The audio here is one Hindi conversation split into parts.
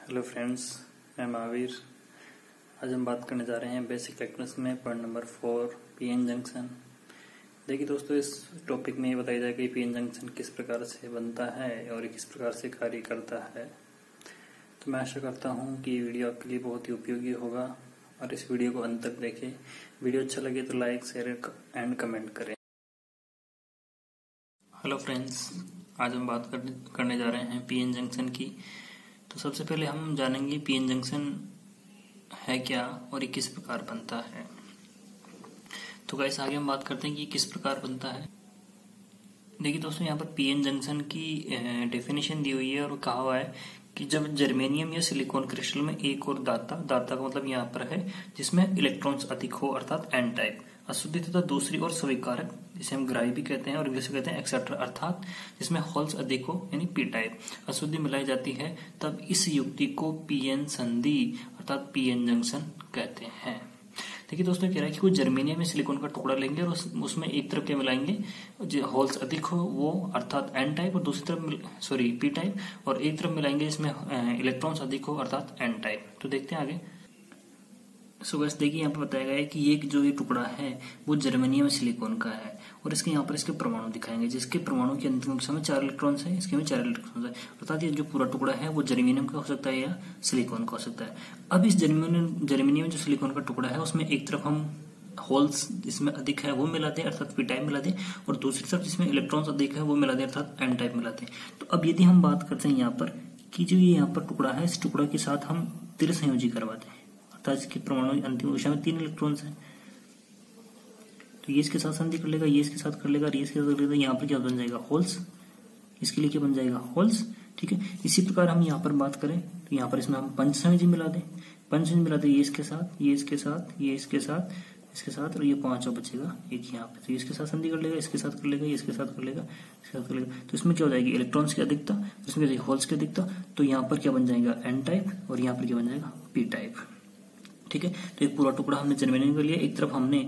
हेलो फ्रेंड्स, मैं महावीर। आज हम बात करने जा रहे हैं बेसिक इलेक्ट्रॉनिक्स में पॉइंट नंबर 4 पीएन जंक्शन। देखिए दोस्तों, इस टॉपिक में ये बताया जाएगा कि पीएन जंक्शन किस प्रकार से बनता है और किस प्रकार से कार्य करता है। तो मैं आशा करता हूँ कि ये वीडियो आपके लिए बहुत ही उपयोगी होगा और इस वीडियो को अंत तक देखें। वीडियो अच्छा लगे तो लाइक, शेयर एंड कमेंट करें। हेलो फ्रेंड्स, आज हम बात करने जा रहे हैं पीएन जंक्शन की। तो सबसे पहले हम जानेंगे पीएन जंक्शन है क्या और ये किस प्रकार बनता है। तो गाइस, आगे हम बात करते हैं कि किस प्रकार बनता है। देखिए दोस्तों, यहाँ पर पीएन जंक्शन की डेफिनेशन दी हुई है और कहा हुआ है कि जब जर्मेनियम या सिलिकॉन क्रिस्टल में एक और दाता का मतलब यहाँ पर है जिसमें इलेक्ट्रॉन्स अधिक हो अर्थात एन टाइप, अशुद्धि तथा दूसरी और स्वीकारक जिसे हम ग्राही भी कहते हैं और इंग्लिश में कहते हैं एक्सेट्रा, अर्थात जिसमें होल्स अधिक हो यानी पी टाइप अशुद्धि मिलाई जाती है, तब इस युक्ति को पीएन संधि अर्थात पीएन जंक्शन कहते हैं। देखिए दोस्तों, कह रहा है कि कोई जर्मेनियम में सिलिकॉन का टुकड़ा लेंगे और उसमें एक तरफ क्या मिलाएंगे, जो होल्स अधिक हो वो अर्थात एन टाइप और दूसरी तरफ पी टाइप, और एक तरफ मिलाएंगे इसमें इलेक्ट्रॉन्स अधिक हो अर्थात एन टाइप। तो देखते हैं आगे। सो बस देखिए, यहाँ पर बताया गया है कि ये टुकड़ा है वो जर्मेनियम सिलिकॉन का है और इसके यहाँ पर इसके परमाणु दिखाएंगे, जिसके परमाणु की अंतिम कक्षा में 4 इलेक्ट्रॉन्स है, इसके में 4 इलेक्ट्रॉन्स है, अर्थात ये जो पूरा टुकड़ा है वो जर्मेनियम का हो सकता है या सिलिकॉन का हो सकता है। अब इस जर्मेनियम जो सिलिकॉन का टुकड़ा है उसमें एक तरफ हम होल्स जिसमें अधिक है वो मिला दें अर्थात पी टाइप मिला दें, और दूसरी तरफ जिसमें इलेक्ट्रॉन्स अधिक है वो मिला दें अर्थात एन टाइप मिला दें। तो अब यदि हम बात करते हैं यहाँ पर कि जो ये यहाँ पर टुकड़ा है, इस टुकड़ा के साथ हम त्रिसंयोजी करवाते हैं, इसके परमाणु अंतिम कक्षा में 3 इलेक्ट्रॉन्स हैं, तो ये इसके साथ संधि कर लेगा, ये इसके साथ कर लेगा, ये इसके साथ कर लेगा, यहाँ पर क्या बन जाएगा होल्स, इसके लिए क्या बन जाएगा होल्स। ठीक है, इसी प्रकार हम यहाँ पर बात करें तो यहाँ पर इसमें हम पंचसंयोजी मिला दें, पंचसंयोजी मिला दें, ये इसके साथ, ये इसके साथ, ये इसके साथ, इसके साथ, और ये 5 बचेगा एक यहाँ पे, तो इसके साथ संधि कर लेगा, इसके साथ कर लेगा, ये इसके साथ कर लेगा, इसके साथ कर लेगा। तो इसमें क्या हो जाएगी इलेक्ट्रॉन्स की अधिकता, इसमें होल्स की अधिकता, तो यहाँ पर क्या बन जाएगा एन टाइप और यहाँ पर क्या बन जाएगा पी टाइप। ठीक है, तो एक पूरा टुकड़ा हमने जर्मेनियम का लिया, एक तरफ हमने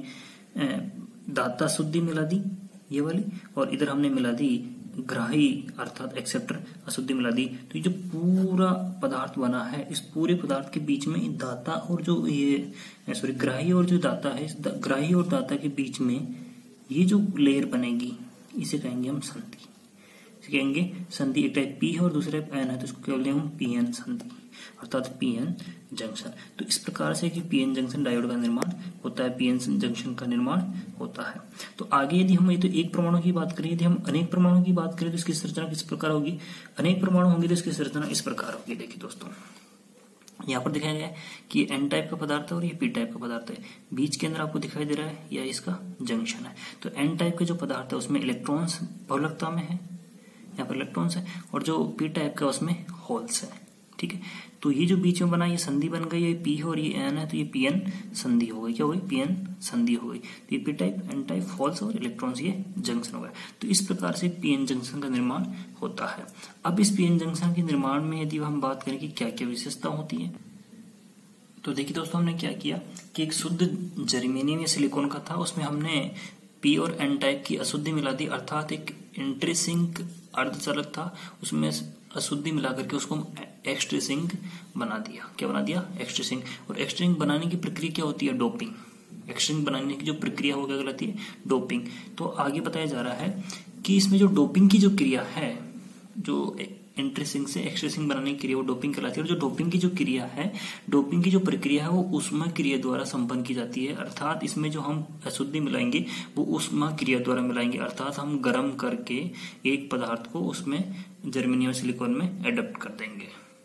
दाता शुद्धि मिला दी ये वाली, और इधर हमने मिला दी ग्राही अर्थात एक्सेप्टर अशुद्धि मिला दी। तो ये जो पूरा पदार्थ बना है, इस पूरे पदार्थ के बीच में दाता और जो ये ग्राही और जो दाता है, ग्राही और दाता के बीच में ये जो लेयर बनेगी इसे कहेंगे हम संधि, इसे कहेंगे संधि। एक टाइप पी है और दूसरा टाइप एन है, तो इसको क्या बोलते हैं हम पीएन संधि अर्थात पीएन जंक्शन। तो इस प्रकार से कि पीएन जंक्शन डायोड का निर्माण होता है, पीएन जंक्शन का निर्माण होता है। तो आगे यदि हम ये तो एक परमाणु की बात करें, यदि हम अनेक परमाणु की बात करें तो इसकी संरचना किस प्रकार होगी, अनेक परमाणु होंगे तो इसकी संरचना इस प्रकार होगी। देखिए दोस्तों, यहाँ पर दिखाया गया है कि एन टाइप का पदार्थ है और ये पी टाइप का पदार्थ है, बीच के अंदर आपको दिखाई दे रहा है या इसका जंक्शन है। तो एन टाइप का जो पदार्थ है उसमें इलेक्ट्रॉन्स बहुलकता में है, यहाँ पर इलेक्ट्रॉन्स है, और जो पी टाइप का उसमें होल्स है। ठीक है, तो ये जो बीच में बना ये संधि बन गई, ये पी है और ये एन है, तो ये पीएन संधि हो गई। क्या हो गई पीएन संधि हो गई। तो ये P type, N type, holes और इलेक्ट्रॉन्स ये जंक्शन हो गया। तो इस प्रकार से पीएन जंक्शन का निर्माण होता है। अब इस पीएन जंक्शन के निर्माण में यदि हम बात करें कि क्या क्या विशेषता होती है, तो देखिए दोस्तों, हमने क्या किया कि एक शुद्ध जर्मेनियम या सिलिकॉन का था, उसमें हमने पी और एन टाइप की अशुद्धि मिला दी, अर्थात एक इंट्रीसिंक अर्धचालक था, उसमें अशुद्धि मिला करके उसको एक्सट्रीसिंक बना दिया। क्या बना दिया एक्सट्रीसिंक। और एक्सट्रीसिंक बनाने की प्रक्रिया क्या होती है डोपिंग। एक्सट्रीसिंक बनाने की जो प्रक्रिया होगी कहलाती है डोपिंग। तो आगे बताया जा रहा है कि इसमें जो डोपिंग की जो क्रिया है, जो इंट्रीसिंक से एक्सट्रीसिंक बनाने की क्रिया वो डोपिंग कहलाती है, और जो डोपिंग की जो क्रिया है, डोपिंग की जो प्रक्रिया है वो ऊष्मा क्रिया द्वारा संपन्न की जाती है, अर्थात इसमें जो हम अशुद्धि मिलाएंगे वो ऊष्मा क्रिया द्वारा मिलाएंगे, अर्थात हम गर्म करके एक पदार्थ को उसमें जर्मेनियम सिलिकॉन में एडप्ट कर देंगे।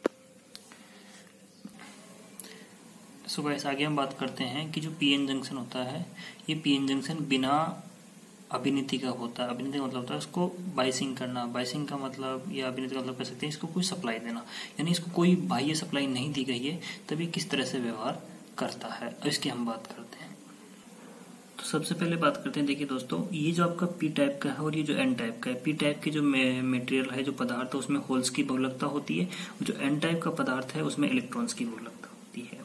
सो गाइस, आगे हम बात करते हैं कि जो पीएन जंक्शन होता है, ये पीएन जंक्शन बिना अभिनीति का होता है। अभिनीति का मतलब होता है उसको बाइसिंग करना, बाइसिंग का मतलब या अभिनीति का मतलब कह सकते हैं इसको कोई सप्लाई देना, यानी इसको कोई बाह्य सप्लाई नहीं दी गई है तभी किस तरह से व्यवहार करता है, इसकी हम बात करते हैं। तो सबसे पहले बात करते हैं, देखिए दोस्तों, ये जो आपका पी टाइप का है और ये जो एन टाइप का है, पी टाइप की जो मटेरियल है, जो पदार्थ है, उसमें होल्स की बहुलकता होती है, जो एन टाइप का पदार्थ है उसमें इलेक्ट्रॉन्स की बहुलकता होती है।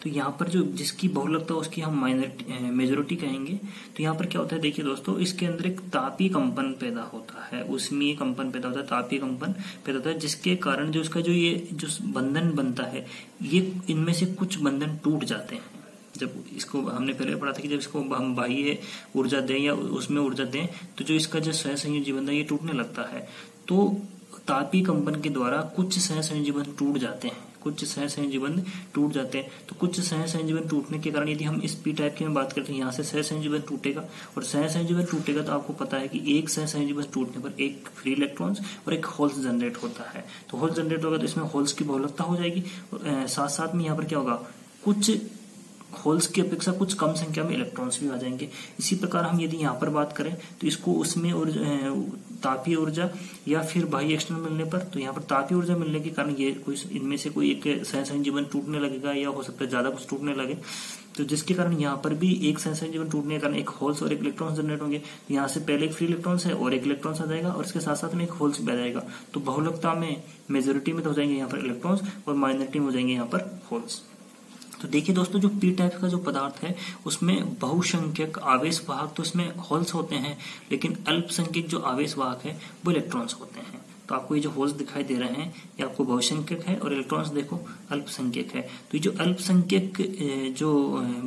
तो यहाँ पर जो जिसकी बहुलकता उसकी हम मेजोरिटी कहेंगे। तो यहाँ पर क्या होता है, देखिए दोस्तों, इसके अंदर एक तापीय कंपन पैदा होता है, उसमें कंपन पैदा होता है, तापीय कंपन पैदा होता है, जिसके कारण जो उसका जो बंधन बनता है, ये इनमें से कुछ बंधन टूट जाते हैं। जब इसको हमने पहले पढ़ा था कि जब इसको हम बाह्य ऊर्जा दें या उसमें ऊर्जा दें तो जो इसका जो सहसंयोजी बंधन ये टूटने लगता है। तो तापीय कंपन के द्वारा कुछ सहसंयोजी बंध टूट जाते हैं, कुछ सहसंयोजी बंध टूट जाते हैं। तो कुछ सहसंयोजी बंध टूटने के कारण यदि हम इस पी टाइप की बात करते हैं, यहाँ से सहसंयोजी बंध टूटेगा, और सहसंयोजी बंध टूटेगा तो आपको पता है कि एक सहसंयोजी बंध टूटने पर एक फ्री इलेक्ट्रॉन्स और एक होल्स जनरेट होता है। तो होल्स जनरेट होगा तो इसमें होल्स की बहुलकता हो जाएगी, और साथ साथ में यहाँ पर क्या होगा, कुछ होल्स की अपेक्षा कुछ कम संख्या में इलेक्ट्रॉन्स भी आ जाएंगे। इसी प्रकार हम यदि यहाँ पर बात करें तो इसको उसमें और तापीय ऊर्जा या फिर बाह्य एक्सटर्नल मिलने पर, तो यहाँ पर तापीय ऊर्जा मिलने के कारण ये कोई इनमें से कोई एक सहसंयोजी बंध टूटने लगेगा, या हो सकता है ज्यादा कुछ टूटने लगे, तो जिसके कारण यहाँ पर भी एक सहसंयोजी बंध टूटने के कारण एक होल्स और एक इलेक्ट्रॉन्स जनरेट होंगे। तो यहाँ से पहले एक फ्री इलेक्ट्रॉन्स है और एक इलेक्ट्रॉन्स आ जाएगा, और इसके साथ साथ में एक होल्स भी आ जाएगा। तो बहुलकता में मेजोरिटी में तो हो जाएंगे यहाँ पर इलेक्ट्रॉन्स और माइनॉरिटी में हो जाएंगे यहाँ पर होल्स। तो देखिए दोस्तों, जो पी टाइप का जो पदार्थ है उसमें बहुसंख्यक आवेश वाहक तो इसमें होल्स होते हैं, लेकिन अल्पसंख्यक जो आवेश वाहक है वो इलेक्ट्रॉन्स होते हैं। तो आपको ये जो होल्स दिखाई दे रहे हैं ये आपको बहुसंख्यक है, और इलेक्ट्रॉन्स देखो अल्पसंख्यक है। तो ये जो अल्पसंख्यक जो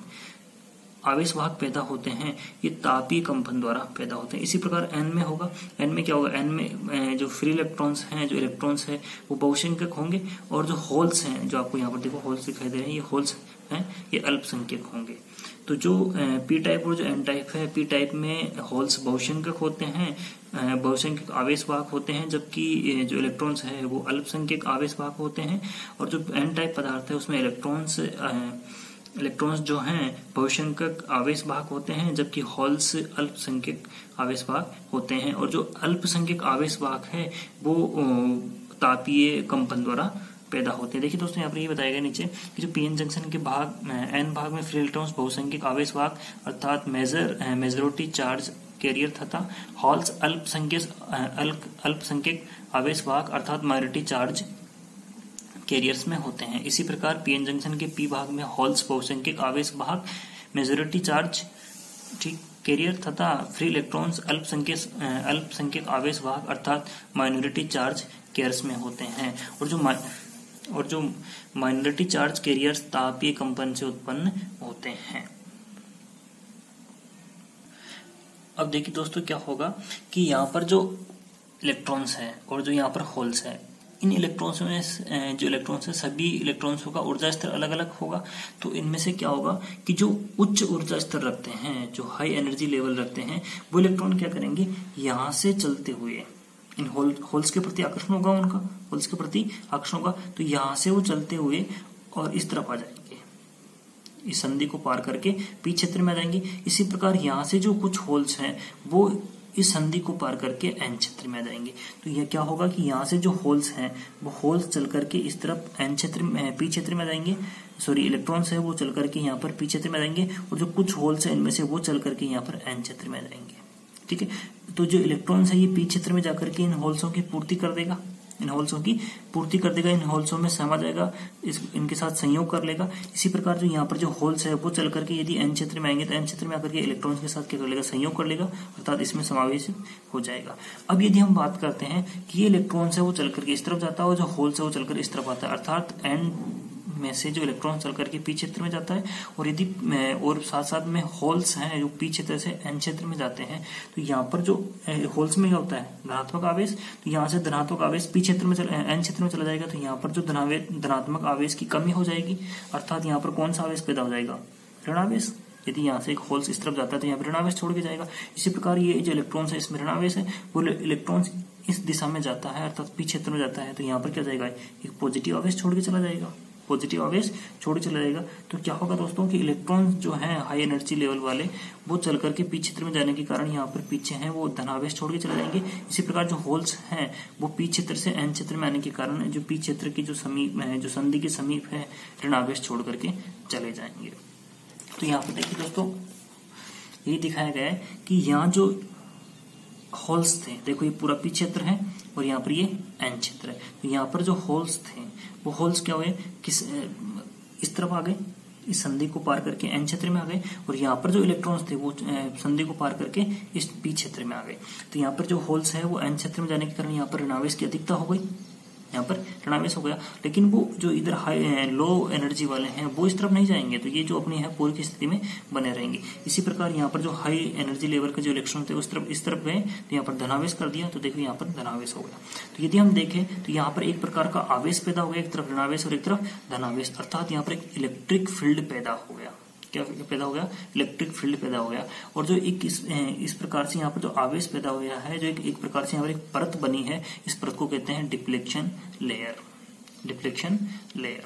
आवेश वाहक पैदा होते हैं ये तापीय कंपन द्वारा पैदा होते हैं। इसी प्रकार एन में होगा, एन में क्या होगा, एन में जो फ्री इलेक्ट्रॉन्स हैं, जो इलेक्ट्रॉन्स है वो बहुसंख्यक होंगे, और जो होल्स हैं, जो आपको यहाँ पर देखो होल्स दिखाई दे रहे हैं, ये होल्स हैं, ये अल्पसंख्यक होंगे। तो जो पी टाइप और जो एन टाइप है, पी टाइप में होल्स बहुसंख्यक होते हैं, बहुसंख्यक आवेश वाहक होते हैं, जबकि जो इलेक्ट्रॉन्स है वो अल्पसंख्यक आवेश वाहक होते हैं। और जो एन टाइप पदार्थ है उसमें इलेक्ट्रॉन्स जो हैं बहुसंख्यक आवेश वाहक होते हैं, जबकि होल्स अल्पसंख्यक आवेश वाहक होते हैं। और जो अल्पसंख्यक आवेश वाहक है वो तापीय कंपन द्वारा पैदा होते हैं। देखिए दोस्तों, यहाँ पर ये बताया गया नीचे कि जो पीएन जंक्शन के भाग एन भाग में फ्री इलेक्ट्रॉन्स बहुसंख्यक आवेश वाहक अर्थात मेजोरिटी चार्ज कैरियर तथा होल्स अल्पसंख्यक आवेश वाहक अर्थात माइनॉरिटी चार्ज कैरियर्स में होते हैं। इसी प्रकार पीएन जंक्शन के पी भाग में होल्स बहुसंख्यक आवेश वाहक मेजोरिटी चार्ज कैरियर तथा फ्री इलेक्ट्रॉन्स अल्पसंख्यक आवेश वाहक अर्थात माइनॉरिटी चार्ज कैरियर्स में होते हैं। और जो माइनॉरिटी चार्ज कैरियर्स तापीय कंपन से उत्पन्न होते हैं। अब देखिए दोस्तों, क्या होगा कि यहाँ पर जो इलेक्ट्रॉन्स है और जो यहाँ पर होल्स है, इन इलेक्ट्रॉन्स में जो इलेक्ट्रॉन्स है सभी इलेक्ट्रॉन्स का ऊर्जा स्तर अलग अलग होगा। तो इनमें से क्या होगा कि जो उच्च ऊर्जा स्तर रखते हैं, जो हाई एनर्जी लेवल रखते हैं, वो इलेक्ट्रॉन क्या करेंगे, यहाँ से चलते हुए इन होल्स के प्रति आकर्षण होगा, उनका होल्स के प्रति आकर्षण होगा, तो यहाँ से वो चलते हुए और इस तरफ आ जाएंगे, इस संधि को पार करके पी क्षेत्र में आ जाएंगे। इसी प्रकार यहाँ से जो कुछ होल्स हैं वो इस संधि को पार करके एन क्षेत्र में आ जाएंगे। तो यह क्या होगा कि यहाँ से जो होल्स हैं वो होल्स चल करके इस तरफ एन क्षेत्र में पी क्षेत्र में आ जाएंगे, सॉरी इलेक्ट्रॉन्स है वो चल करके यहाँ पर पी क्षेत्र में आ जाएंगे, और जो कुछ होल्स है इनमें से वो चल करके यहाँ पर एन क्षेत्र में आ जाएंगे। ठीक है, तो जो इलेक्ट्रॉन्स है ये पी क्षेत्र में जाकर के इन होल्सों की पूर्ति कर देगा, इन होल्सों में समा जाएगा, इनके साथ संयोग कर लेगा। इसी प्रकार जो यहाँ पर जो होल्स है वो चल करके यदि एन क्षेत्र में आएंगे तो एन क्षेत्र में आकर के इलेक्ट्रॉन्स के साथ क्या कर लेगा, संयोग कर लेगा, अर्थात इसमें समावेश हो जाएगा। अब यदि हम बात करते हैं कि ये इलेक्ट्रॉन्स है वो चल करके इस तरफ जाता है और जो होल्स है वो चलकर इस तरफ आता है, अर्थात एन में से जो इलेक्ट्रॉन चल करके पी क्षेत्र में जाता है, और यदि और साथ साथ में होल्स हैं जो पी क्षेत्र से एन क्षेत्र में जाते हैं, तो यहाँ पर जो होल्स में क्या होता है धनात्मक आवेश, तो यहाँ से धनात्मक आवेश पी क्षेत्र में एन क्षेत्र में चला जाएगा, तो यहाँ पर जो धनात्मक आवेश की कमी हो जाएगी, अर्थात यहाँ पर कौन सा आवेश पैदा हो जाएगा, ऋणावेश। यदि यहाँ से एक होल्स इस तरफ जाता है तो यहाँ पर ऋणावेश छोड़ के जाएगा। इसी प्रकार ये जो इलेक्ट्रॉन्स है इसमें ऋणावेश है, वो इलेक्ट्रॉन्स इस दिशा में जाता है अर्थात पी क्षेत्र में जाता है, तो यहाँ पर क्या जाएगा, एक पॉजिटिव आवेश छोड़ के चला जाएगा, पॉजिटिव आवेश छोड़ चला जाएगा। तो क्या होगा दोस्तों कि इलेक्ट्रॉन जो है हाई एनर्जी लेवल वाले वो चल करके पी क्षेत्र में जाने के कारण यहाँ पर पीछे हैं वो धनावेश छोड़ के चले जाएंगे। इसी प्रकार जो होल्स हैं वो पी क्षेत्र से एन क्षेत्र में आने के कारण जो पी क्षेत्र की जो समीप है, जो संधि के समीप है, ऋणावेश छोड़ करके चले जाएंगे। तो यहाँ पर देखिए दोस्तों, ये दिखाया गया है कि यहाँ जो होल्स थे, देखो ये पूरा पी क्षेत्र है और यहाँ पर ये एन क्षेत्र है, तो यहाँ पर जो होल्स थे वो होल्स क्या हुए, किस इस तरफ आ गए, इस संधि को पार करके एन क्षेत्र में आ गए, और यहाँ पर जो इलेक्ट्रॉन्स थे वो संधि को पार करके इस पी क्षेत्र में आ गए। तो यहाँ पर जो होल्स है वो एन क्षेत्र में जाने के कारण यहाँ पर ऋणावेश की अधिकता हो गई, यहाँ पर ऋणावेश हो गया। लेकिन वो जो इधर हाई लो एनर्जी वाले हैं वो इस तरफ नहीं जाएंगे, तो ये जो अपनी है पूरी की स्थिति में बने रहेंगे। इसी प्रकार यहाँ पर जो हाई एनर्जी लेवल के जो इलेक्ट्रॉन थे उस तरफ इस तरफ गए, तो यहाँ पर धनावेश कर दिया, तो देखो यहाँ पर धनावेश हो गया। तो यदि हम देखें तो यहाँ पर एक प्रकार का आवेश पैदा हो गया, एक तरफ ऋणावेश और एक तरफ धनावेश, अर्थात यहाँ पर एक इलेक्ट्रिक फील्ड पैदा हो गया। क्या पैदा हो गया? इलेक्ट्रिक फील्ड पैदा हो गया। और जो एक इस प्रकार से यहाँ पर जो आवेश पैदा हो गया है, जो एक प्रकार से यहाँ पर एक परत बनी है, इस परत को कहते हैं डिफ्लेक्शन लेयर। Deflection layer.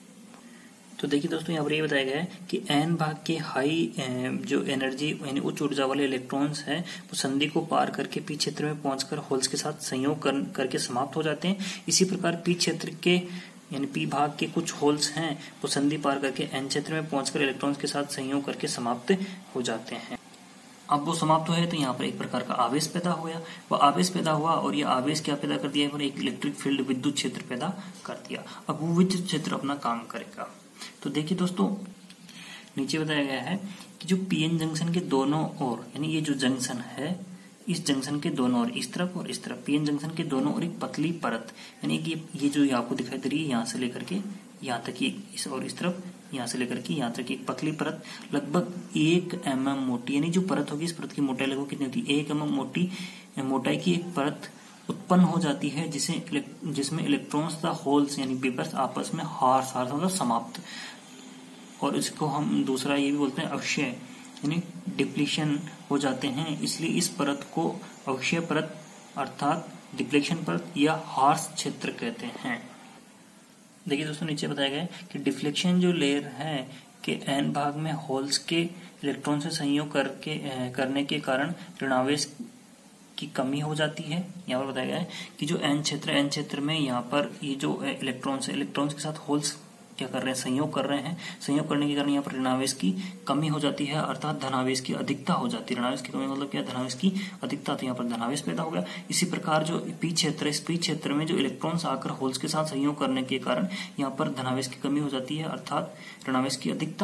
तो देखिए दोस्तों, यहाँ पर ये बताया गया है कि एन भाग के हाई जो एनर्जी यानी उच्च ऊर्जा वाले इलेक्ट्रॉन्स हैं वो संधि को पार करके पी क्षेत्र में पहुंचकर होल्स के साथ संयोग करके समाप्त हो जाते हैं। इसी प्रकार पी क्षेत्र के यानी पी भाग के कुछ होल्स हैं वो संधि पार करके एन क्षेत्र में पहुंचकर इलेक्ट्रॉन्स के साथ संयोग करके समाप्त हो जाते हैं। अब वो समाप्त हुए तो यहाँ पर एक प्रकार का आवेश पैदा हो गया। वो आवेश पैदा हुआ और ये आवेश क्या पैदा कर दिया? एक इलेक्ट्रिक फील्ड विद्युत क्षेत्र पैदा कर दिया। अब वो विद्युत क्षेत्र अपना काम करेगा। तो देखिए दोस्तों, नीचे बताया गया है कि जो पीएन जंक्शन के दोनों ओर यानी ये जो जंक्शन है, इस जंक्शन के दोनों ओर इस तरफ और इस तरफ पीएन जंक्शन के दोनों ओर एक पतली परत यानी कि ये जो आपको दिखाई दे रही है यहाँ से लेकर के यहाँ तक इस और इस तरफ यहाँ से लेकर के यहाँ तक एक पतली परत लगभग 1 mm मोटी, यानी जो परत होगी इस परत की मोटाई लगभग कितनी होती है? 1 mm मोटाई की एक परत उत्पन्न हो जाती है जिसमें इलेक्ट्रॉन्स तथा होल्स यानी वेपर्स आपस में हार्स मतलब समाप्त, और इसको हम दूसरा ये भी बोलते हैं अवक्षय यानी डिप्लीशन हो जाते हैं। इसलिए इस परत को अवक्षय परत अर्थात डिप्लीशन परत या हार्स क्षेत्र कहते हैं। देखिए दोस्तों, नीचे बताया गया है कि डिफ्लेक्शन जो लेयर है कि एन भाग में होल्स के इलेक्ट्रॉन से संयोग करने के कारण ऋणावेश की कमी हो जाती है। यहाँ पर बताया गया है कि जो एन क्षेत्र में यहाँ पर ये जो इलेक्ट्रॉन्स के साथ होल्स क्या कर रहे हैं? संयोग कर रहे हैं। संयोग करने के कारण यहाँ पर ऋणावेश की कमी हो जाती है, अर्थात धनावेश की अधिकता हो जाती है। ऋणावेश की कमी मतलब क्या? धनावेश की अधिकता। तो यहाँ पर धनावेश पैदा हो गया। इसी प्रकार जो पी क्षेत्र, इस पी क्षेत्र में जो इलेक्ट्रॉन्स आकर होल्स के साथ संयोग करने के कारण यहाँ पर धनावेश की कमी हो जाती है, अर्थात ऋणावेश की अधिकता।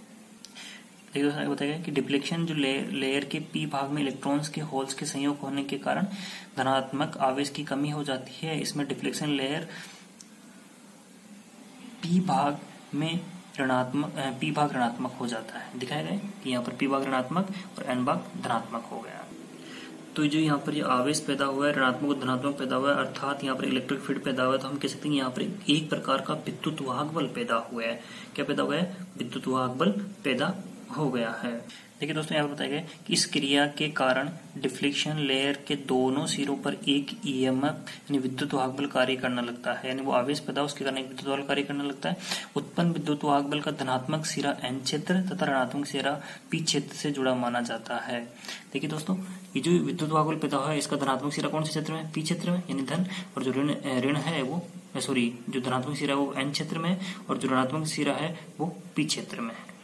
बताया गया कि डिफ्लेक्शन जो लेयर के पी भाग में इलेक्ट्रॉन्स के होल्स के संयोग होने के कारण धनात्मक आवेश की कमी हो जाती है। इसमें डिफ्लेक्शन लेयर पी भाग ऋणात्मक हो जाता है। दिखाया गया कि यहाँ पर पी भाग ऋणात्मक और एन भाग धनात्मक हो गया। तो जो यहाँ पर ये आवेश पैदा हुआ है, ऋणात्मक और धनात्मक पैदा हुआ है, अर्थात यहाँ पर इलेक्ट्रिक फील्ड पैदा हुआ है, तो हम कह सकते हैं यहाँ पर एक प्रकार का विद्युत वाहक बल पैदा हुआ है। क्या पैदा हुआ है? विद्युत वाहक बल पैदा हो गया है। देखिए दोस्तों, यहाँ पर बताया गया कि इस क्रिया के कारण डिफ्लेक्शन लेयर के दोनों सिरों पर एक ईएमएफ यानी विद्युत वाहक बल कार्य करने लगता है। यानी वो आवेश पैदा उसके कारण एक विद्युत वाहक कार्य करने लगता है। उत्पन्न विद्युत वाहक बल का धनात्मक सिरा एन क्षेत्र तथा ऋणात्मक सिरा पी क्षेत्र से जुड़ा माना जाता है। देखिए दोस्तों, ये जो विद्युत वाहक बल पैदा हुआ है इसका धनात्मक सिरा कौन से क्षेत्र में? पी क्षेत्र में यानी धन, और जो ऋण है वो जो धनात्मक सिरा वो एन क्षेत्र में और जो ऋणात्मक सिरा है वो पी क्षेत्र में है।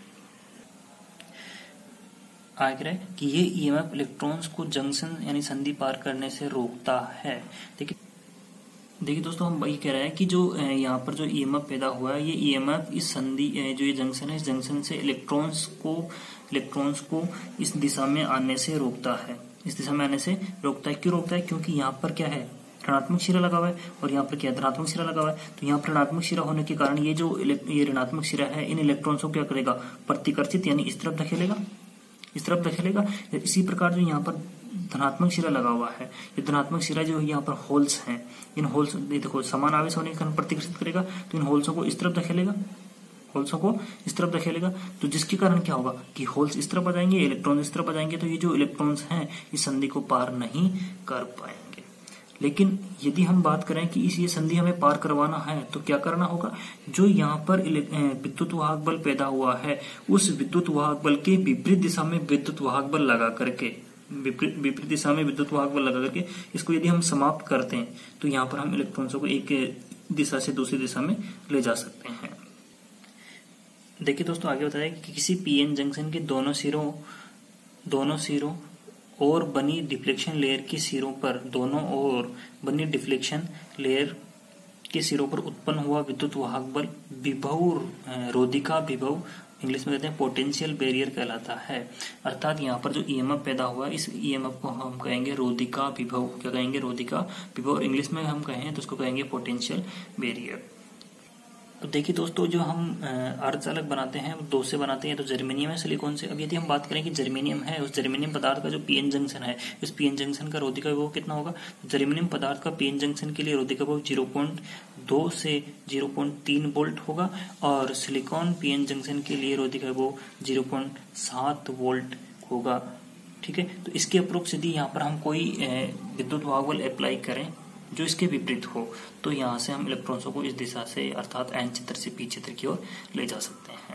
आगे कि ये ईएमएफ इलेक्ट्रॉन्स को जंक्शन यानी संधि पार करने से रोकता है। देखिए दोस्तों, हम वही कह रहे हैं कि जो यहाँ पर जो ईएमएफ पैदा हुआ है, ये ईएमएफ इस संधि जो ये जंक्शन है, इस जंक्शन से इलेक्ट्रॉन्स को इस दिशा में आने से रोकता है। इस दिशा में आने से रोकता है। क्यों रोकता है? क्योंकि यहाँ पर क्या है? ऋणात्मक सिरा लगा हुआ है और यहाँ पर क्या? धनात्मक सिरा लगा हुआ है। तो यहाँ पर ऋणात्मक सिरा होने के कारण ये ऋणात्मक सिरा है, इन इलेक्ट्रॉन्स को क्या करेगा? प्रतिकर्षित यानी इस तरफ धकेलेगा। इसी प्रकार जो यहाँ पर धनात्मक सिरा लगा हुआ है, ये धनात्मक सिरा जो यहाँ पर होल्स हैं, इन होल्स देखो समान आवेश होने के कारण प्रतिकर्षित करेगा, तो इन होल्सों को इस तरफ धकेलेगा। तो जिसके कारण क्या होगा कि होल्स इस तरफ आ जाएंगे, इलेक्ट्रॉन इस तरफ आ जाएंगे, तो ये जो इलेक्ट्रॉन्स हैं इस संधि को पार नहीं कर पाएंगे। लेकिन यदि हम बात करें कि ये संधि हमें पार करवाना है तो क्या करना होगा? जो यहाँ पर विद्युत वाहक बल पैदा हुआ है, उस विद्युत वाहक बल के विपरीत दिशा में विद्युत वाहक बल लगा करके इसको यदि हम समाप्त करते हैं तो यहाँ पर हम इलेक्ट्रॉन्सों को एक दिशा से दूसरी दिशा में ले जा सकते हैं। देखिए दोस्तों, आगे बताया कि किसी पीएन जंक्शन के दोनों सिरों और बनी डिफ्लेक्शन लेयर के सिरों पर दोनों ओर बनी डिफ्लेक्शन लेयर के सिरों पर उत्पन्न हुआ विद्युत वाहक बल विभव रोधिका विभव इंग्लिश में कहते हैं पोटेंशियल बैरियर कहलाता है। अर्थात यहाँ पर जो ईएमएफ पैदा हुआ है, इस ईएमएफ को हम कहेंगे रोधिका विभव। क्या कहेंगे? रोधिका विभव। और इंग्लिश में हम कहें तो उसको कहेंगे पोटेंशियल बैरियर। तो देखिए दोस्तों, जो हम अर्धचालक बनाते हैं वो दो से बनाते हैं, तो जर्मेनियम है, सिलिकॉन से। अब यदि हम बात करें कि जर्मेनियम है, उस जर्मेनियम पदार्थ का जो पीएन जंक्शन है, उस पीएन जंक्शन का रोधिका विभव कितना होगा? जर्मेनियम पदार्थ का पीएन जंक्शन के लिए रोधिका विभव 0.2 से 0.3 वोल्ट होगा, और सिलिकॉन पीएन जंक्शन के लिए रोधिका विभव 0.7 वोल्ट होगा। ठीक है, तो इसके अप्रोक्स यदि यहाँ पर हम कोई विद्युत वाहक बल अप्लाई करें जो इसके विपरीत हो, तो यहाँ से हम इलेक्ट्रॉनों को इस दिशा से अर्थात एन क्षेत्र से पी क्षेत्र की ओर ले जा सकते हैं।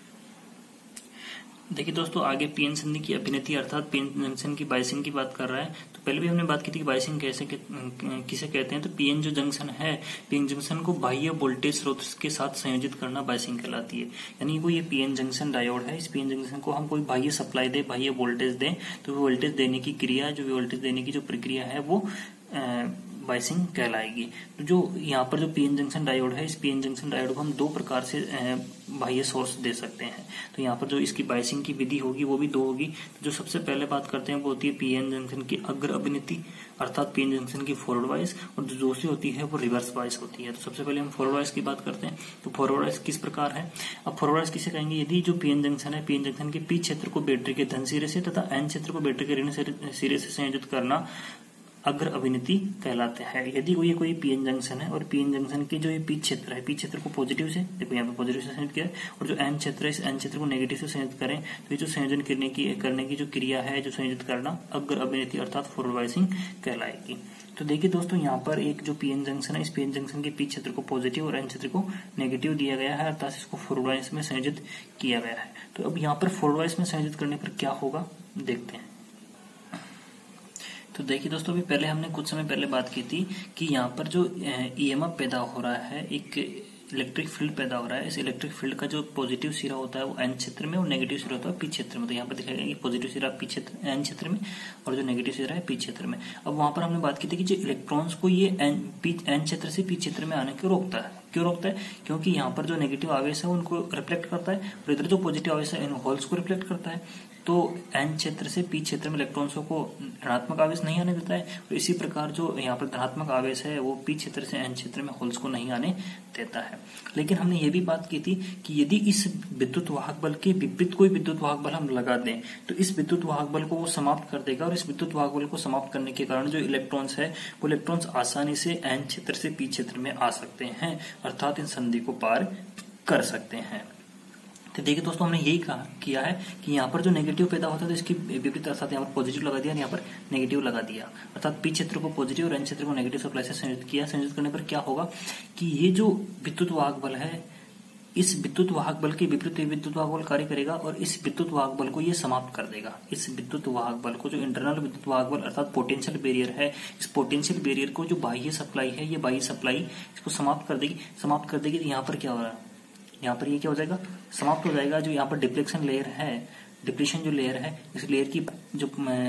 देखिए दोस्तों, आगे पीएन संधि की अभिनति अर्थात पीएन जंक्शन की बाइसिंग की बात कर रहा है। तो पहले भी हमने बात की थी कि बाइसिंग किसे कहते हैं। तो पीएन जो जंक्शन है, पीएन जंक्शन को बाह्य वोल्टेज स्रोत के साथ संयोजित करना बाइसिंग कहलाती है। यानी वो ये पीएन जंक्शन डायोड है, इस पीएन जंक्शन को हम कोई बाह्य सप्लाई दे, बाह्य वोल्टेज दें, तो वोल्टेज देने की क्रिया, जो वोल्टेज देने की जो प्रक्रिया है वो बाइसिंग कहलाएगी। तो जो यहाँ पर जो पीएन जंक्शन डायोड है, इस पीएन जंक्शन डायोड को हम दो प्रकार से बाह्य सोर्स दे सकते हैं। तो यहाँ पर जो इसकी बाइसिंग की विधि होगी वो भी दो होगी। तो जो सबसे पहले बात करते हैं वो होती है पीएन जंक्शन की अग्र अभिनति अर्थात पीएन जंक्शन की फॉरवर्ड वाइस, और जो दूसरी होती है वो रिवर्स वाइस होती है। तो सबसे पहले हम फॉरवर्ड वाइस की बात करते हैं। तो फॉरवर्ड वाइस किस प्रकार है? अब फॉरवर्ड वाइस किसे कहेंगे? यदि जो पीएन जंक्शन है, पीएन जंक्शन के पी क्षेत्र को बैटरी के धन सिरे से तथा एन क्षेत्र को बैटरी के ऋण सिरे से संयोजित करना अग्र अभिनति कहलाते हैं। यदि ये कोई पीएन जंक्शन है और पीएन जंक्शन के जो ये पी क्षेत्र है, पी क्षेत्र को पॉजिटिव से, देखो यहाँ पे पॉजिटिव से संयोजित किया, और जो एन क्षेत्र है, इस एन क्षेत्र को नेगेटिव से संयोजित करें, तो ये जो संयोजन करने की जो क्रिया है, जो संयोजित करना अग्र अभिनति अर्थात फॉरवर्ड वाइसिंग कहलाएगी। तो देखिए दोस्तों, यहाँ पर एक जो पीएन जंक्शन है, इस पीएन जंक्शन के पी क्षेत्र को पॉजिटिव और एन क्षेत्र को नेगेटिव दिया गया है, अर्थात इसको फॉरवर्ड वाइस में संयोजित किया गया है। तो अब यहाँ पर फॉरवर्ड वाइस में संयोजित करने पर क्या होगा देखते हैं। तो देखिए दोस्तों, अभी पहले हमने कुछ समय पहले बात की थी कि यहाँ पर जो ईएमएफ पैदा हो रहा है, एक इलेक्ट्रिक फील्ड पैदा हो रहा है। इस इलेक्ट्रिक फील्ड का जो पॉजिटिव सिरा होता है वो एन क्षेत्र में और नेगेटिव सिरा होता है पी क्षेत्र में। तो यहाँ पर दिखाया गया कि पॉजिटिव सिरा पी क्षेत्र एन क्षेत्र में और जो नेगेटिव सिरा है पी क्षेत्र में। अब वहां पर हमने बात की थी कि जो इलेक्ट्रॉन्स को ये एन क्षेत्र से पी क्षेत्र में आने को रोकता है। क्यों रोकता है? क्योंकि यहाँ पर जो नेगेटिव आवेश है उनको रिफ्लेक्ट करता है और इधर जो पॉजिटिव आवेश है इन होल्स को रिफ्लेक्ट करता है। तो एन क्षेत्र से पी क्षेत्र में इलेक्ट्रॉन्सों को ऋणात्मक आवेश नहीं आने देता है, और इसी प्रकार जो यहाँ पर धनात्मक आवेश है वो पी क्षेत्र से एन क्षेत्र में होल्स को नहीं आने देता है। लेकिन हमने ये भी बात की थी कि यदि इस विद्युत वाहक बल के विपरीत कोई विद्युत वाहक बल हम लगा दें तो इस विद्युत वाहक बल को वो समाप्त कर देगा, और इस विद्युत वाहक बल को समाप्त करने के कारण जो इलेक्ट्रॉन्स है वो इलेक्ट्रॉन्स आसानी से एन क्षेत्र से पी क्षेत्र में आ सकते हैं, अर्थात इन संधि को पार कर सकते हैं। तो देखिए दोस्तों, हमने यही किया है कि यहाँ पर जो नेगेटिव पैदा होता है तो इसकी विपरीत अर्थात यहाँ पर पॉजिटिव लगा दिया और यहाँ पर नेगेटिव लगा दिया, अर्थात पी क्षेत्र को पॉजिटिव और एन क्षेत्र को नेगेटिव सप्लाई से संयोजित किया। संयोजित करने पर क्या होगा कि ये जो विद्युत वाहक बल है, इस विद्युत वाहक बल के विपरीत विद्युत वाहक बल कार्य करेगा और इस विद्युत वाहक बल को ये समाप्त कर देगा। इस विद्युत वाहक बल को, जो इंटरनल विद्युत वाहक बल अर्थात पोटेंशियल बैरियर है, इस पोटेंशियल बैरियर को जो बाह्य सप्लाई है, ये बाह्य सप्लाई इसको समाप्त कर देगी। तो यहाँ पर क्या हो रहा है? यहाँ पर ये क्या हो जाएगा? समाप्त हो जाएगा। जो यहाँ पर डिप्लेक्शन लेयर है, डिप्रेशन जो लेयर है, इस लेयर की जो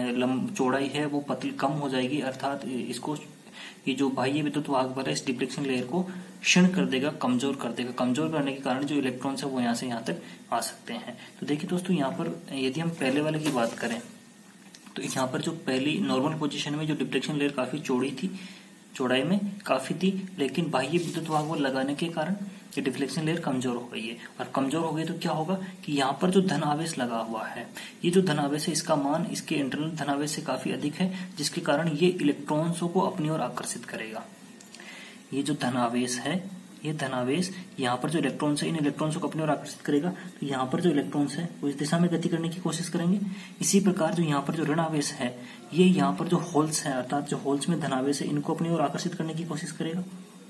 चौड़ाई है वो पतली कम हो जाएगी, अर्थात इसको ये जो बाह्य विद्युत वाहक बल है इस डिप्लेक्शन लेयर को क्षीण कर देगा, कमजोर कर देगा। कमजोर करने के कारण जो इलेक्ट्रॉन्स है वो यहाँ से यहाँ तक आ सकते हैं। तो देखिए दोस्तों, यहाँ पर यदि हम पहले वाले की बात करें तो यहाँ पर जो पहली नॉर्मल पोजीशन में जो डिप्लेक्शन लेयर काफी चौड़ी थी, चौड़ाई में काफी थी, लेकिन बाह्य विद्युत वाहक बल लगाने के कारण ये डिफ्लेक्शन लेयर कमजोर हो गई है। और कमजोर हो गई तो क्या होगा कि यहाँ पर जो धन आवेश लगा हुआ है, ये जो धन आवेश है इसका मान इसके इंटरनल धन आवेश से काफी अधिक है, जिसके कारण ये इलेक्ट्रॉन्सों को अपनी ओर आकर्षित करेगा। ये जो धन आवेश है, ये धन आवेश यहाँ पर जो इलेक्ट्रॉन्स है इन इलेक्ट्रॉन्स को अपनी ओर आकर्षित करेगा। तो यहाँ पर जो इलेक्ट्रॉन्स है वो इस दिशा में गति करने की कोशिश करेंगे। इसी प्रकार जो यहाँ पर जो ऋण आवेश है, ये यहाँ पर जो होल्स है अर्थात जो होल्स में धन आवेश है इनको अपनी ओर आकर्षित करने की कोशिश करेगा।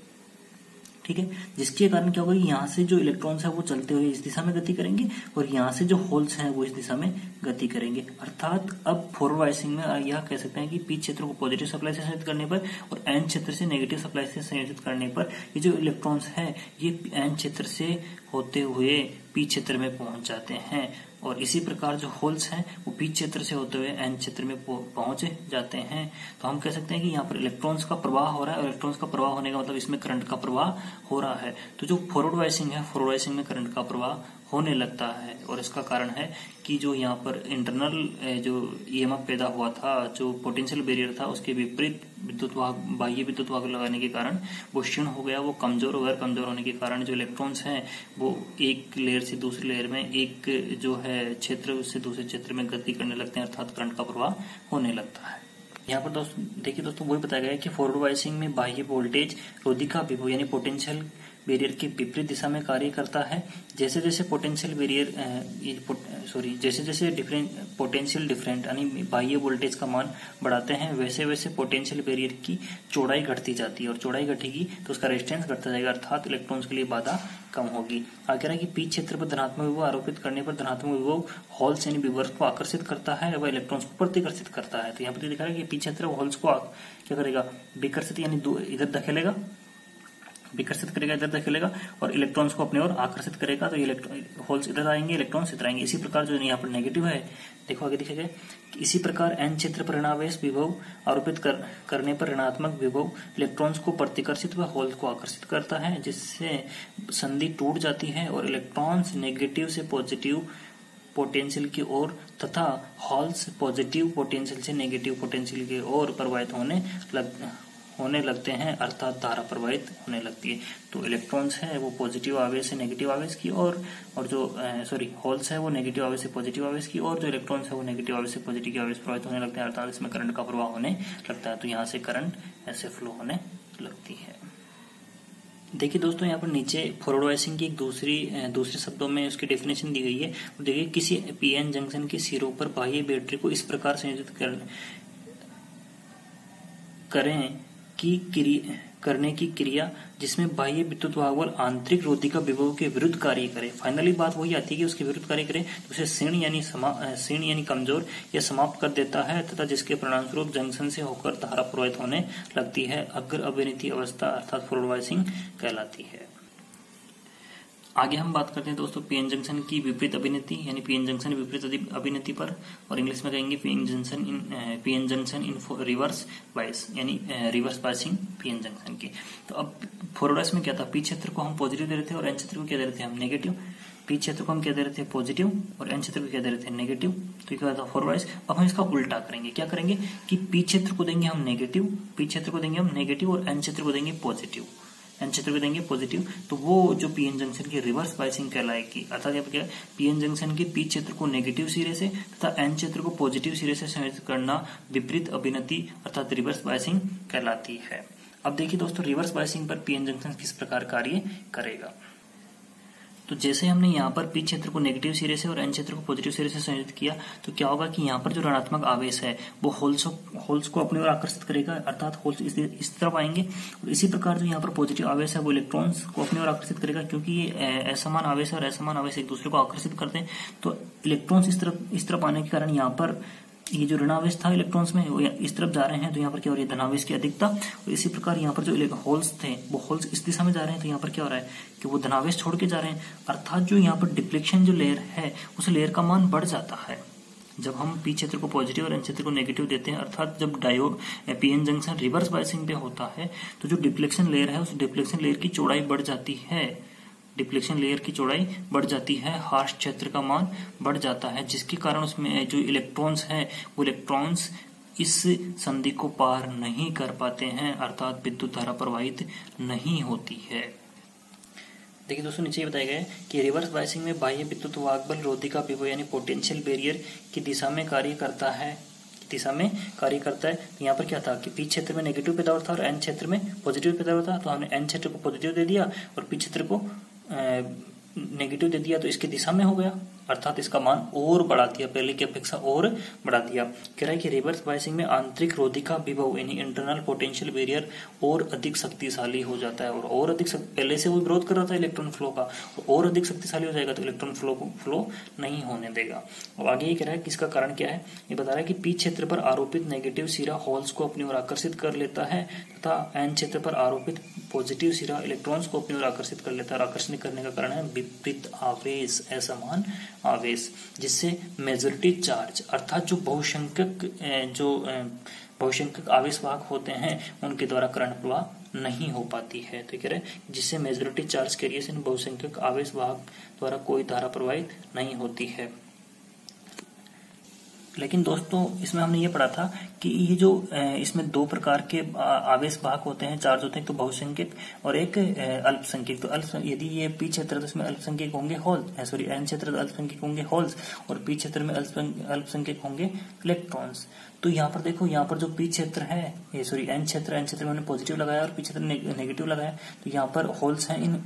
ठीक है, जिसके कारण क्या होगा, यहाँ से जो इलेक्ट्रॉन्स है वो चलते हुए इस दिशा में गति करेंगे और यहाँ से जो होल्स हैं वो इस दिशा में गति करेंगे। अर्थात अब फॉरवर्ड बायसिंग में यह कह सकते हैं कि पी क्षेत्र को पॉजिटिव सप्लाई से संयोजित करने पर और एन क्षेत्र से नेगेटिव सप्लाई से संयोजित करने पर ये जो इलेक्ट्रॉन्स है ये एन क्षेत्र से होते हुए पी क्षेत्र में पहुंच जाते हैं। और इसी प्रकार जो होल्स हैं वो पी क्षेत्र से होते हुए एन क्षेत्र में पहुंच जाते हैं। तो हम कह सकते हैं कि यहाँ पर इलेक्ट्रॉन्स का प्रवाह हो रहा है, और इलेक्ट्रॉन्स का प्रवाह होने का मतलब इसमें करंट का प्रवाह हो रहा है। तो जो फॉरवर्ड बायसिंग है, फॉरवर्ड बायसिंग में करंट का प्रवाह होने लगता है, और इसका कारण है कि जो यहाँ पर इंटरनल जो ईएमएफ पैदा हुआ था, जो पोटेंशियल बैरियर था, उसके विपरीत विद्युत वाहक, बाह्य विद्युत वाहक लगाने के कारण वो क्षीण हो गया, वो कमजोर हो गया। कमजोर होने के कारण जो इलेक्ट्रॉन्स हैं वो एक लेयर से दूसरी लेयर में, एक जो है क्षेत्र उससे दूसरे क्षेत्र में गति करने लगते हैं, अर्थात करंट का प्रवाह होने लगता है। यहाँ पर देखिए दोस्तों, वही बताया गया है कि फॉरवर्ड बायसिंग में बाह्य वोल्टेज रोधिका विभव यानी पोटेंशियल बैरियर के विपरीत दिशा में कार्य करता है। जैसे जैसे पोटेंशियल बैरियर जैसे जैसे पोटेंशियल डिफरेंट यानी बाह्य वोल्टेज का मान बढ़ाते हैं, वैसे वैसे पोटेंशियल बैरियर की चौड़ाई घटती जाती है, और चौड़ाई घटेगी तो उसका रेजिस्टेंस घटता जाएगा, अर्थात इलेक्ट्रॉन्स के लिए बाधा कम होगी। आगे कह रहा है कि पी क्षेत्र पर धनात्मक विभव आरोपित करने पर धनात्मक विभव होल्स यानी विवर्स को आकर्षित करता है, वह इलेक्ट्रॉन्स को प्रतिकर्षित करता है। तो यहाँ पर दिखा रहा है कि पी क्षेत्र होल्स को क्या करेगा, विकर्षित यानी इधर धकेलेगा, विकर्षित करेगा, इधर धकेलेगा, और इलेक्ट्रॉन्स को अपने ओर आकर्षित करेगा। तो ये होल्स इधर आएंगे, इलेक्ट्रॉन्स इधर आएंगे। इसी प्रकार जो यहाँ पर नेगेटिव है, देखो आगे दिखेगा, इसी प्रकार एन क्षेत्र पर ऋणावेश विभव आरोपित करने पर ऋणात्मक विभव इलेक्ट्रॉन्स को प्रतिकर्षित व होल्स को आकर्षित करता है, जिससे संधि टूट जाती है और इलेक्ट्रॉन्स नेगेटिव से पॉजिटिव पोटेंशियल की ओर तथा होल्स पॉजिटिव पोटेंशियल से नेगेटिव पोटेंशियल की ओर प्रवाहित होने लगते हैं, अर्थात धारा प्रवाहित होने लगती है। तो इलेक्ट्रॉन्स है वो पॉजिटिव आवेश से नेगेटिव आवेश की और जो होल्स है वो नेगेटिव आवेश से पॉजिटिव आवेश की, और जो इलेक्ट्रॉन्स है वो नेगेटिव आवेश से पॉजिटिव आवेश प्रवाहित होने लगते हैं, अर्थात इसमें करंट का प्रवाह होने लगता है। तो यहाँ से करंट ऐसे फ्लो होने लगती है। देखिए दोस्तों, यहाँ पर नीचे फॉरवर्ड बायसिंग की एक दूसरे शब्दों में उसकी डेफिनेशन दी गई है। तो देखिए, किसी पीएन जंक्शन के सिरों पर बाह्य बैटरी को इस प्रकार संयोजित करने की क्रिया जिसमें बाह्य विद्युत वाहक बल आंतरिक रोधिका विभव के विरुद्ध कार्य करे। फाइनली बात वही आती है कि उसके विरुद्ध कार्य करे, तो उसे क्षीण यानी कमजोर या समाप्त कर देता है, तथा जिसके परिणामस्वरूप जंक्शन से होकर धारा प्रवाहित होने लगती है। अग्र अभिनीति अवस्था अर्थात फॉरवर्ड बायसिंग कहलाती है। आगे हम बात करते हैं दोस्तों पीएन जंक्शन की विपरीत अभिनीति यानी पीएन जंक्शन विपरीत अभिनीति पर, और इंग्लिश में कहेंगे PN junction in reverse bias यानी रिवर्स बायसिंग पीएन जंक्शन की। तो अब फॉरवर्ड बायस में क्या था, पी क्षेत्र को हम पॉजिटिव दे रहे थे और एन क्षेत्र को क्या दे रहे थे हम नेगेटिव। पी क्षेत्र को हम क्या दे रहे थे पॉजिटिव और एन क्षेत्र को क्या दे रहे थे नेगेटिव। तो क्या था फॉरवर्ड बायस। अब हम इसका उल्टा करेंगे, क्या करेंगे कि पी क्षेत्र को देंगे हम नेगेटिव, पी क्षेत्र को देंगे हम नेगेटिव और एन क्षेत्र को देंगे पॉजिटिव, एन क्षेत्र को देंगे पॉजिटिव। तो वो जो पीएन जंक्शन की रिवर्स बायसिंग कहलाएगी, अर्थात यहाँ पर क्या पीएन जंक्शन के पी क्षेत्र को नेगेटिव सिरे से तथा एन क्षेत्र को पॉजिटिव सिरे से संयोजित करना विपरीत अभिनीति अर्थात रिवर्स बायसिंग कहलाती है। अब देखिए दोस्तों, रिवर्स बायसिंग पर पीएन जंक्शन किस प्रकार कार्य करेगा। तो जैसे हमने यहाँ पर पी क्षेत्र को नेगेटिव सिरे से और एन क्षेत्र को पॉजिटिव सिरे से संयोजित किया, तो क्या होगा कि यहाँ पर जो ऋणात्मक आवेश है वो होल्स को अपनी ओर आकर्षित करेगा, अर्थात होल्स इस तरफ आएंगे, और इसी प्रकार जो यहाँ पर पॉजिटिव आवेश है वो इलेक्ट्रॉन्स को अपनी ओर आकर्षित करेगा, क्योंकि ये असमान आवेश और असमान आवेश एक दूसरे को आकर्षित करते हैं। तो इलेक्ट्रॉन्स इस तरफ आने के कारण यहाँ पर ये जो ऋणावेश था इलेक्ट्रॉन्स में वो इस तरफ जा रहे हैं, तो यहाँ पर क्या हो रही है धनावेश की अधिकता। और इसी प्रकार यहाँ पर जो होल्स थे वो होल्स इस दिशा में जा रहे हैं, तो यहाँ पर क्या हो रहा है कि वो धनावेश छोड़ के जा रहे हैं, अर्थात जो यहाँ पर डिप्लेक्शन जो लेयर है उस लेयर का मान बढ़ जाता है। जब हम पी क्षेत्र को पॉजिटिव और एन क्षेत्र को नेगेटिव देते हैं, अर्थात जब पीएन जंक्शन रिवर्स बायसिंग पे होता है, तो जो डिप्लेक्शन लेयर है उस डिप्लेक्शन लेयर की चौड़ाई बढ़ जाती है, डिप्लेक्शन लेयर की चौड़ाई बढ़ जाती है, हार्श क्षेत्र का मान बढ़ जाता है, जिसके कारण उसमें जो इलेक्ट्रॉन्स हैं वो इलेक्ट्रॉन्स इस संधि को पार नहीं कर पाते हैं, अर्थात विद्युत धारा प्रवाहित नहीं होती है। देखिए दोस्तों, नीचे बताया गया है कि रिवर्स बायसिंग में बाह्य विद्युत वाहक बल रोधिका विभव यानी पोटेंशियल बैरियर की दिशा में कार्य करता है। तो यहाँ पर क्या था कि पी क्षेत्र में नेगेटिव पैदा होता था और एन क्षेत्र में पॉजिटिव पैदा होता था। तो हमने एन क्षेत्र को पॉजिटिव दे दिया और पी क्षेत्र को नेगेटिव दे दिया, तो इसकी दिशा में हो गया, अर्थात इसका मान और बढ़ा दिया, पहले की अपेक्षा और बढ़ा दिया। कह रहा है कि रिवर्स बायसिंग में आंतरिक रोधिका विभव यानी इंटरनल पोटेंशियल बैरियर और अधिक शक्तिशाली हो जाता है, और अधिक पहले से वो विरोध कर रहा था इलेक्ट्रॉन फ्लो का, और अधिक शक्तिशाली हो जाएगा, तो इलेक्ट्रॉन फ्लो नहीं होने देगा। और आगे ये कह रहा है कि इसका कारण क्या है, ये बता रहा है कि पी क्षेत्र पर आरोपित नेगेटिव सिरा होल्स को अपनी ओर आकर्षित कर लेता है तथा एन क्षेत्र पर आरोपित पॉजिटिव सिरा इलेक्ट्रॉन्स को अपनी ओर आकर्षित कर लेता है, और आकर्षण करने का कारण है विपरीत आवेश, असमान आवेश, जिससे मेजॉरिटी चार्ज अर्थात जो बहुसंख्यक आवेश वाहक होते हैं उनके द्वारा करंट प्रवाह नहीं हो पाती है। तो कह रहे हैं जिससे मेजॉरिटी चार्ज कैरियर्स इन बहुसंख्यक आवेश वाहक द्वारा कोई धारा प्रवाहित नहीं होती है। लेकिन दोस्तों इसमें हमने ये पढ़ा था कि ये जो इसमें दो प्रकार के आवेश वाहक होते हैं, चार्ज होते हैं, तो बहुसंख्यक और एक अल्पसंख्यक। तो यदि ये पी क्षेत्र तो इसमें अल्पसंख्यक होंगे होल्स, एन क्षेत्र तो अल्पसंख्यक होंगे होल्स, और पी क्षेत्र में अल्पसंख्यक होंगे इलेक्ट्रॉन्स। तो यहाँ पर देखो, यहाँ पर जो पी क्षेत्र है, एन क्षेत्र में हमने पॉजिटिव लगाया और पी क्षेत्र नेगेटिव लगाया, तो यहाँ पर होल्स हैं इन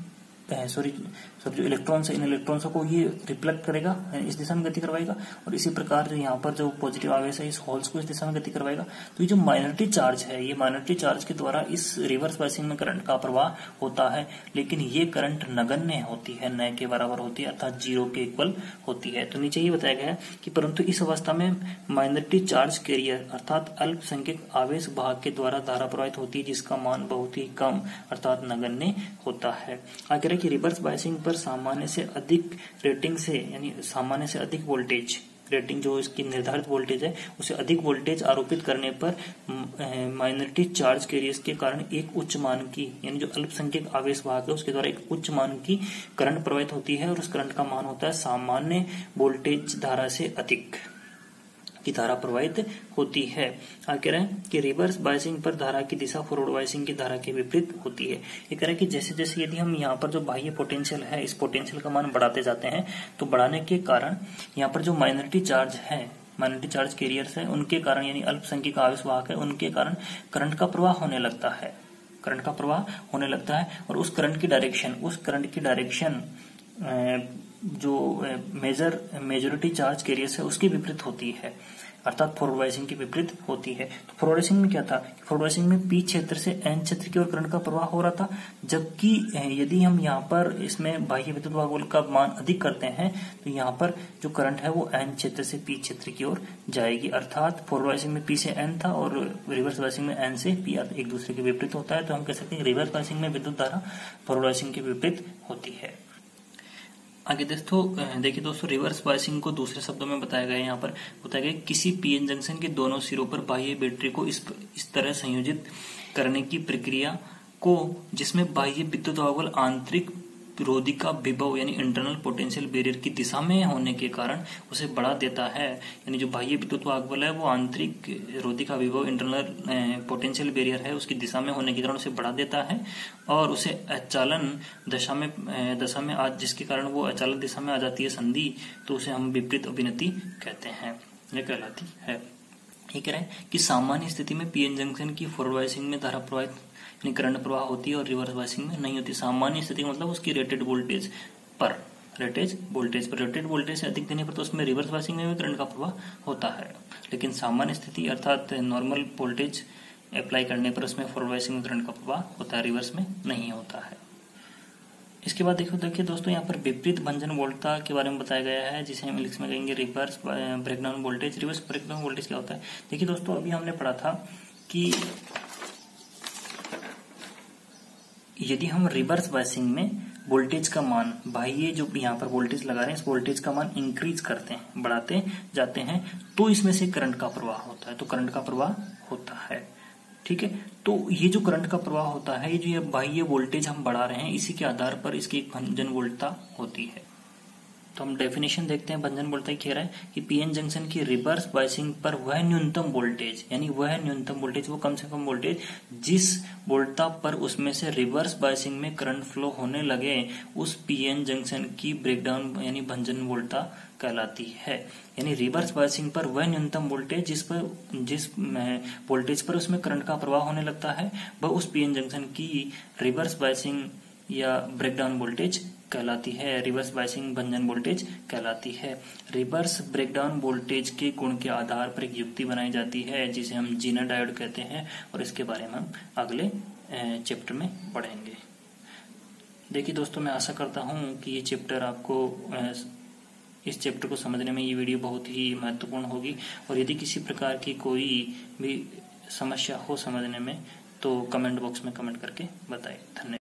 सब जो इलेक्ट्रॉन्स है, इन इलेक्ट्रॉन्सों को ये रिफ्लेक्ट करेगा, इस दिशा में गति करवाएगा, और इसी प्रकार जो यहाँ पर जो पॉजिटिव आवेश है इस होल्स को इस दिशा में गति करवाएगा। तो ये जो माइनॉरिटी चार्ज है, ये माइनॉरिटी चार्ज के द्वारा इस रिवर्स बायसिंग में करंट का प्रवाह होता है, लेकिन ये करंट नगण्य होती है, न के बराबर होती है, अर्थात 0 के इक्वल होती है। तो नीचे ये बताया गया है कि परंतु इस अवस्था में माइनॉरिटी चार्ज कैरियर अर्थात अल्पसंख्यक आवेश वाहक के द्वारा धारा प्रवाहित होती है, जिसका मान बहुत ही कम अर्थात नगण्य होता है। आगे कि रिवर्स बायसिंग पर सामान्य से अधिक रेटिंग से, यानी सामान्य से अधिक वोल्टेज रेटिंग, जो इसकी निर्धारित वोल्टेज है उसे अधिक वोल्टेज आरोपित करने पर माइनॉरिटी चार्ज कैरियर्स के कारण एक उच्च मान की, यानी जो अल्पसंख्यक आवेश वाहक है उसके द्वारा एक उच्च मान की करंट प्रवाहित होती है, और उस करंट का मान होता है सामान्य वोल्टेज धारा से अधिक की धारा प्रवाहित होती है। आगे कह रहे हैं कि रिवर्स बायसिंग पर धारा की दिशा फॉरवर्ड बायसिंग की धारा के विपरीत होती है। ये कह रहे हैं कि जैसे जैसे यदि हम यहाँ पर जो बाह्य पोटेंशियल है, इस पोटेंशियल का मान बढ़ाते जाते हैं, तो बढ़ाने के कारण यहाँ पर जो माइनॉरिटी चार्ज है, माइनॉरिटी चार्ज कैरियर्स है, उनके कारण यानी अल्पसंख्यक आवेश वाहक है, उनके कारण करंट का प्रवाह होने लगता है, करंट का प्रवाह होने लगता है, और उस करंट की डायरेक्शन जो मेजॉरिटी चार्ज कैरियर्स है उसके विपरीत होती है, अर्थात फॉरवर्ड बायसिंग के विपरीत होती है। तो फॉरवर्ड बायसिंग में क्या था, फॉरवर्ड बायसिंग में पी क्षेत्र से एन क्षेत्र की ओर करंट का प्रवाह हो रहा था, जबकि यदि हम यहाँ पर इसमें बाह्य विद्युत वाहक का मान अधिक करते हैं तो यहाँ पर जो करंट है वो एन क्षेत्र से पी क्षेत्र की ओर जाएगी, अर्थात फॉरवर्ड बायसिंग में पी से एन था और रिवर्स बायसिंग में एन से पी एक दूसरे के विपरीत होता है। तो हम कह सकते हैं रिवर्स बायसिंग में विद्युत धारा फॉरवर्ड बायसिंग के विपरीत होती है। आगे देखिए दोस्तों, रिवर्स बायसिंग को दूसरे शब्दों में बताया गया है। यहाँ पर बताया गया किसी पीएन जंक्शन के दोनों सिरों पर बाह्य बैटरी को इस तरह संयोजित करने की प्रक्रिया को, जिसमें बाह्य विद्युत वाहक आंतरिक रोधी का विभव यानी इंटरनल पोटेंशियल बैरियर की दिशा में होने के कारण उसे बढ़ा देता है। यानी जो बाह्य विद्युत वाहक बल है वो आंतरिक रोधी का विभव इंटरनल पोटेंशियल बैरियर है उसकी दिशा में होने के कारण उसे बढ़ा देता है, और उसे अचालन दशा में आज जिसके कारण वो अचालन दिशा में आ जाती है संधि, तो उसे हम विपरीत अभिनति कहते हैं, यह कहलाती है। ये कह रहे हैं कि सामान्य स्थिति में पीएन जंक्शन की फॉरवर्ड बायसिंग में धारा प्रवाहित यानी करंट प्रवाह होती है और रिवर्स बायसिंग में नहीं होती। सामान्य स्थिति मतलब उसकी रेटेड वोल्टेज से अधिक देने पर तो उसमें रिवर्स बायसिंग में भी करंट का प्रवाह होता है, लेकिन सामान्य स्थिति अर्थात नॉर्मल वोल्टेज अप्लाई करने पर उसमें फॉरवर्ड बायसिंग में करंट का प्रवाह होता है, रिवर्स में नहीं होता है। इसके बाद देखिए दोस्तों, यहाँ पर विपरीत भंजन वोल्टता के बारे में बताया गया है, जिसे हम इंग्लिश में कहेंगे reverse breakdown voltage. Reverse breakdown voltage क्या होता है? देखिए दोस्तों, अभी हमने पढ़ा था कि यदि हम रिवर्स बायसिंग में वोल्टेज का मान, बाह्य जो यहाँ पर वोल्टेज लगा रहे हैं इस वोल्टेज का मान इंक्रीज करते हैं, बढ़ाते जाते हैं, तो इसमें से करंट का प्रवाह होता है, तो करंट का प्रवाह होता है। ठीक है, तो ये जो करंट का प्रवाह होता है, ये जो ये बाह्य वोल्टेज हम बढ़ा रहे हैं, इसी के आधार पर इसकी एक भंजन वोल्टता होती है। तो हम डेफिनेशन देखते हैं भंजन वोल्टता की। कह रहा है कि पीएन जंक्शन की रिवर्स बायसिंग पर वह न्यूनतम वोल्टेज, यानी वह न्यूनतम वोल्टेज, वो कम से कम वोल्टेज जिस वोल्टता पर उसमें से रिवर्स बायसिंग में करंट फ्लो होने लगे, उस पीएन जंक्शन की ब्रेकडाउन यानी भंजन वोल्टता कहलाती है। यानी रिवर्स बायसिंग पर वह न्यूनतम वोल्टेज जिस वोल्टेज पर उसमें करंट का प्रवाह होने लगता है, वह उस पीएन जंक्शन की रिवर्स बायसिंग या ब्रेकडाउन वोल्टेज कहलाती है, रिवर्स बायसिंग भंजन वोल्टेज कहलाती है। रिवर्स ब्रेकडाउन वोल्टेज के गुण के आधार पर एक युक्ति बनाई जाती है जिसे हम जीनर डायोड कहते हैं, और इसके बारे में हम अगले चैप्टर में पढ़ेंगे। देखिए दोस्तों, मैं आशा करता हूं कि ये चैप्टर आपको, इस चैप्टर को समझने में ये वीडियो बहुत ही महत्वपूर्ण होगी, और यदि किसी प्रकार की कोई भी समस्या हो समझने में तो कमेंट बॉक्स में कमेंट करके बताएं। धन्यवाद।